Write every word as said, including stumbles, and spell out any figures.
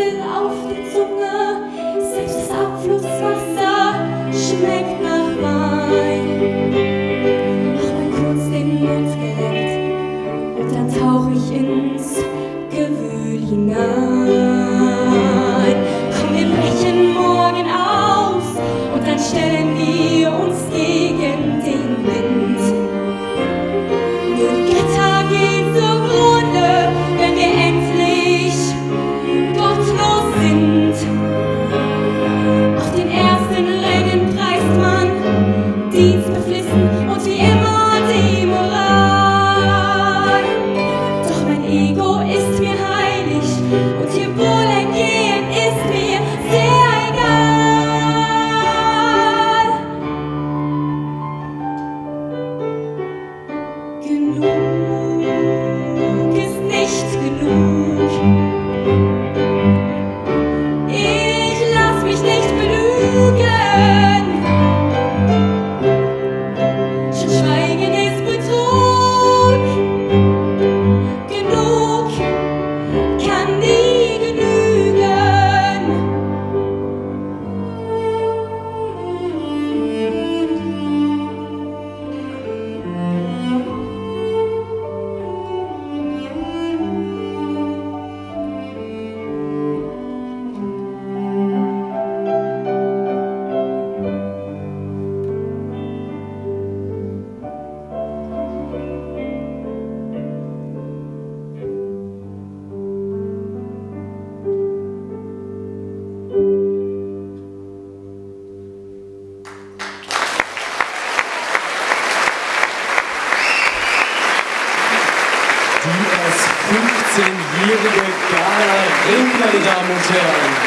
Nesel auf die Zunge, selbst das Abflusswasser schmeckt nach Wein. Mach mal kurz den Mund geleckt und dann tauch ich ins Gewühl hinein. Komm, wir brechen morgen aus und dann stellen wir uns gegen den Wind. Nur die Götter gehen zugrunde, wenn wir endlich gottlos sind. Auf den ersten Rängen preist man dienstbeflissen und wie immer die Moral. Doch mein Ego ist mir heilig und ihr Wohlergehen ist mir sehr egal. Genug ist nicht genug. Ich lass mich nicht belügen. Schon Schweigen ist Betrug. Genug kann nie genügen. Die erst fünfzehnjährige Gala Ring, meine Damen und Herren.